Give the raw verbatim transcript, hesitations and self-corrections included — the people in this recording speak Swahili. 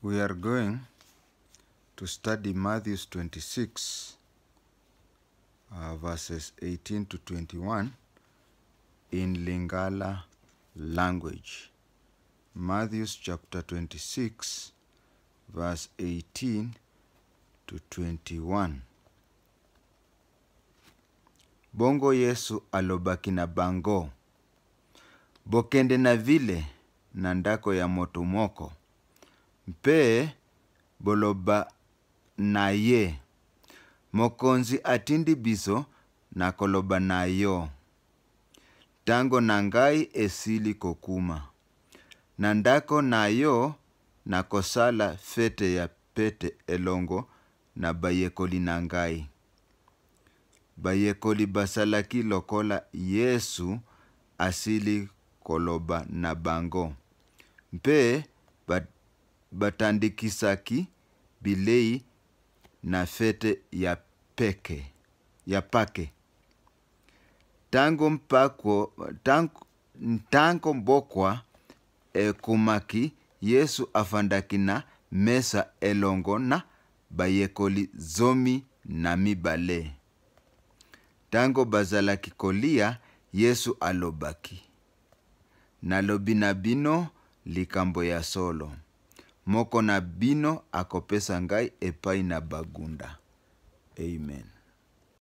We are going to study Mathews twenty-six, uh, verses eighteen to twenty-one in Lingala language. Mathews chapter twenty-six, verse eighteen to twenty-one. Bongo Yesu alobaki na bango. Bokende na vile na ndako ya motomoko. Mpe boloba na ye. Mokonzi atindi biso na koloba na yo. Tango nangai esili kokuma. Nandako na yo na kosala fete ya pete elongo na bayekoli nangai. Bayekoli basalaki lokola Yesu asili koloba na bango. Mpe bat batandikisaki bilei na fete ya peke, ya pake. Tango mpako, tango, tango mbokwa e kumaki, Yesu afandaki na mesa elongo na bayekoli zomi na mibale. Tango bazalaki kolia, Yesu alobaki. Nalobi na bino likambo ya solo. Moko na bino akopesa ngai epai na bagunda. Amen.